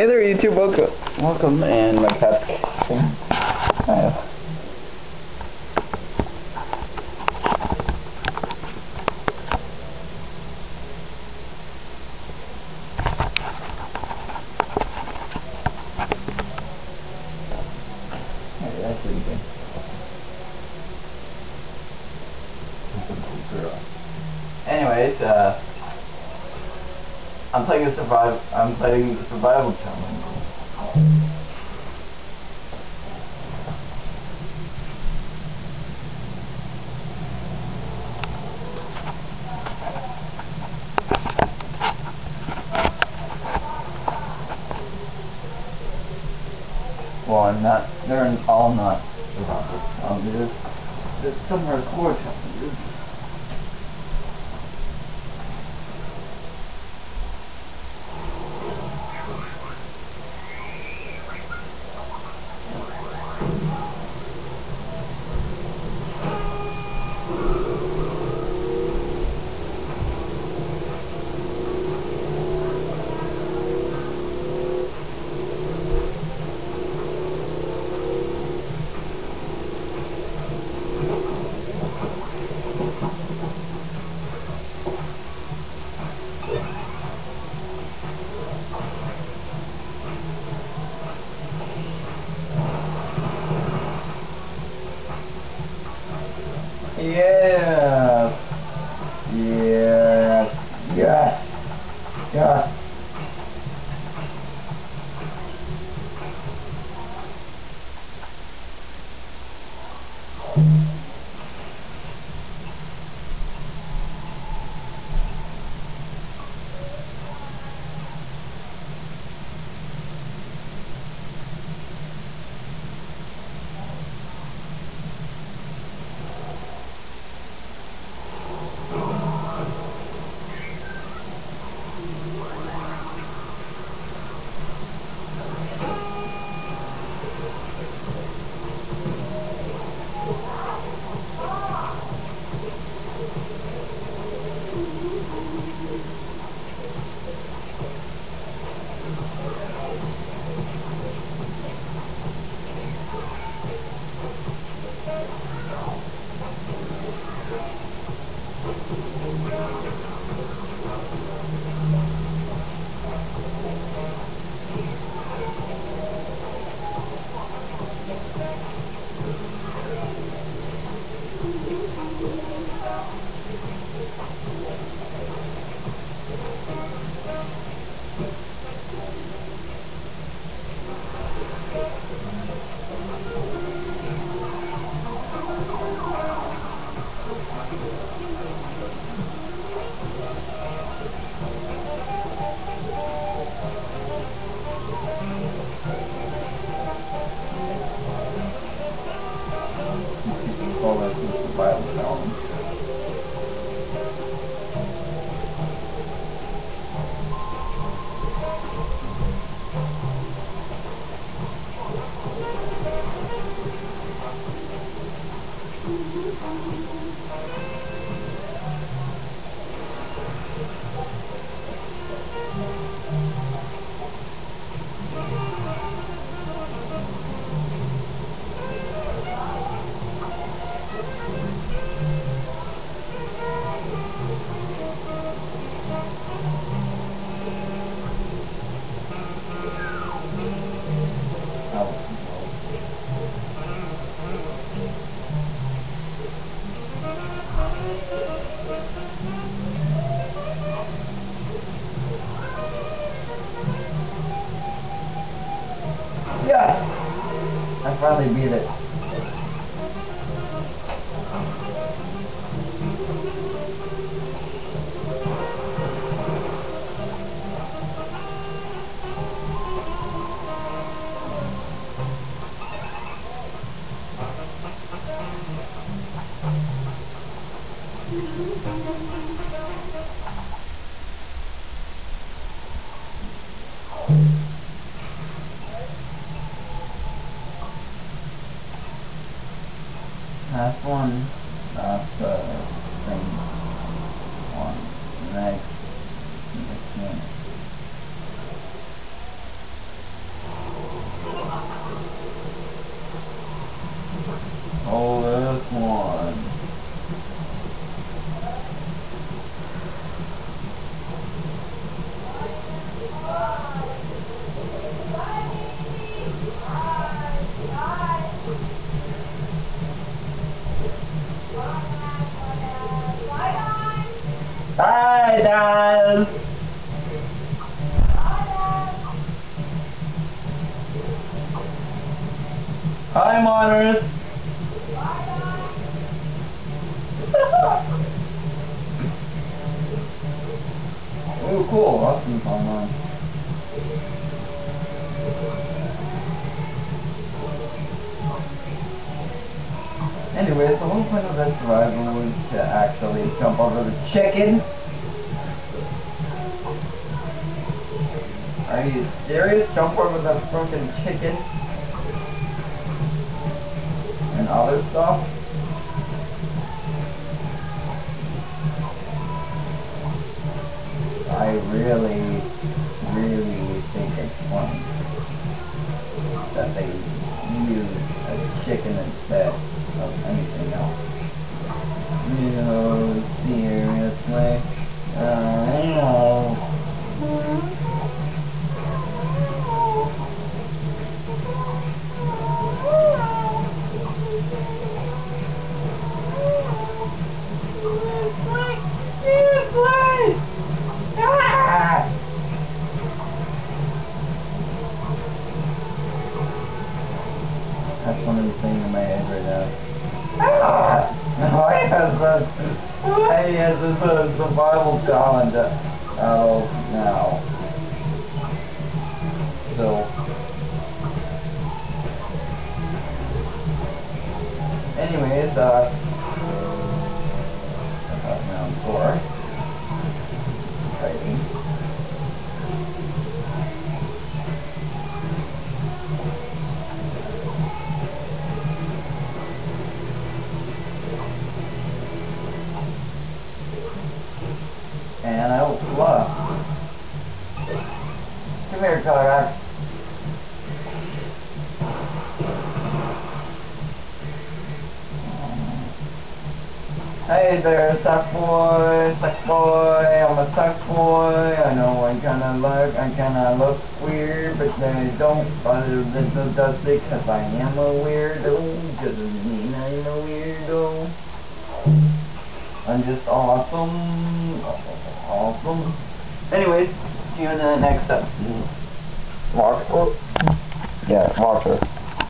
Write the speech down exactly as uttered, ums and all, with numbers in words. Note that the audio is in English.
Hey there, YouTube. Welcome. Welcome, and my cat's kissing. Hi. That's pretty good. Anyways, uh, I'm playing a survival. I'm playing the survival challenge. Well, I'm not. They're all not survival challenges. There's some hardcore challenges. Yes. Yes. Yes. Yes. All that's the survival challenge. Yes! I finally beat it. Last one. Last uh, thing. One. Next. Next one. guys! Hi, monitors! Oh, cool. Austin's online. Anyway, the whole point of that survival was to actually jump over the chicken. Are you serious? Jump over the fucking chicken? And other stuff? I really, really think it's funny that they use a chicken instead of anything else. You know, seriously? Uh, I know. That's one of the things in my head right now. Ah! Why has this, why has this a survival challenge out now? So, anyways, uh, that's round four. Exciting. And I lost. Come here, Kodak. Hey there, suck boy, suck boy, I'm a suck boy. I know I kinda look, I kinda look weird, but I don't bother little does because I am a weirdo. Doesn't mean I'm a weirdo. I'm just awesome. Awesome. Anyways, see you in the next episode. Walker. Yeah, Walker.